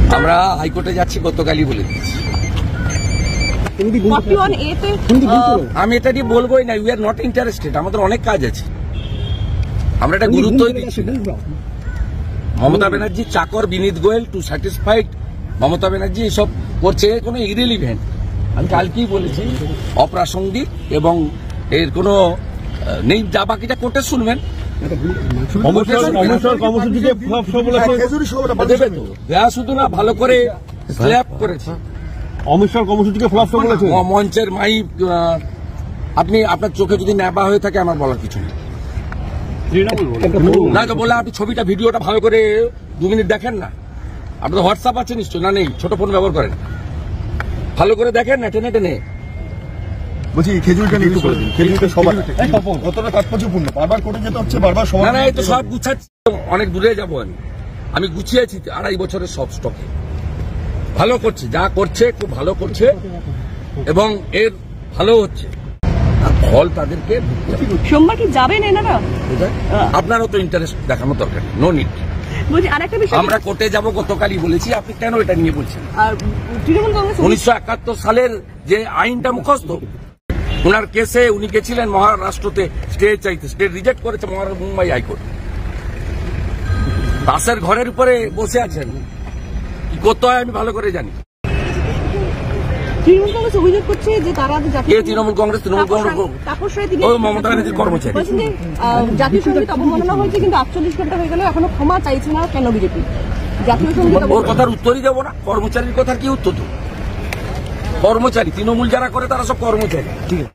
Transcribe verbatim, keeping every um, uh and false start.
আমরা হাইকোর্টে যাচ্ছি গতকালই বলে দিচ্ছি। আমি এটা নিয়ে বলবোই না, উই আর নট ইন্টারেস্টেড। আমাদের অনেক কাজ আছে, আমরা এটা গুরুত্বই দিচ্ছি না। মমতা ব্যানার্জি চাকর বিনীত গোয়েল টু স্যাটিসফাইড মমতা ব্যানার্জি এসব করছে, কোনো ইরেলিভেন্ট। আমি কালকেই বলেছি অপ্রাসঙ্গিক এবং এর কোনো নেই। যা বাকিটা কোর্টে শুনবেন। শুধু না, ভালো করে স্ল্যাপ করেছে মঞ্চের মাই। আপনি আপনার চোখে যদি ন্যাপা হয়ে থাকে আমার বলার কিছু নেই। না তো বলে আপনি ছবিটা ভিডিওটা ভালো করে দু মিনিট দেখেন না। আপনার হোয়াটসঅ্যাপ আছে নিশ্চয়? না নেই, ছোট ফোন ব্যবহার করেন। ভালো করে দেখেন না, টেনে টেনে বলছি খেজুরটা নিয়ে একটু করে দিন। খেজুরটা সবার কতটা তাৎপর্যপূর্ণ, বারবার করে যেতে হচ্ছে, বারবার সবার। না না, এই তো সব গুছাচ্ছি, অনেক দূরে যাবো আমি। আমি গুছিয়েছি আড়াই বছরের সব স্টকে। ভালো করছে, যা করছে খুব ভালো করছে এবং এর ভালো হচ্ছে। আর ফল তাদেরকে সোমবার কি যাবেন এনারা? আপনারও তো ইন্টারেস্ট দেখানো দরকার, নো নিড। আমরা কোর্টে যাবো গতকালই বলেছি, আপনি কেন এটা নিয়ে বলছেন? উনিশশো একাত্তর সালের যে আইনটা মুখস্থ, ওনার কেসে উনি গেছিলেন মহারাষ্ট্রতে স্টে চাইতে, স্টে রিজেক্ট করেছে মহারাষ্ট্র মুম্বাই হাইকোর্ট। দাসের ঘরের উপরে বসে আছেন, কি করতে হয় আমি ভালো করে জানি। তৃণমূল কংগ্রেস অভিযোগ করছে যে তারা তৃণমূল কংগ্রেস তৃণমূল কংগ্রেস মমতা ব্যানার্জির কর্মচারী। জাতীয় সঙ্গীত অবমাননা হয়েছে, কিন্তু আটচল্লিশ ঘন্টা হয়ে গেল এখনো ক্ষমা চাইছে না কেন বিজেপি? জাতীয় সঙ্গীত ওর কথার উত্তরই দেবো না। কর্মচারীর কথার কি উত্তর? কর্মচারী তৃণমূল যারা করে তারা সব কর্মচারী। ঠিক আছে।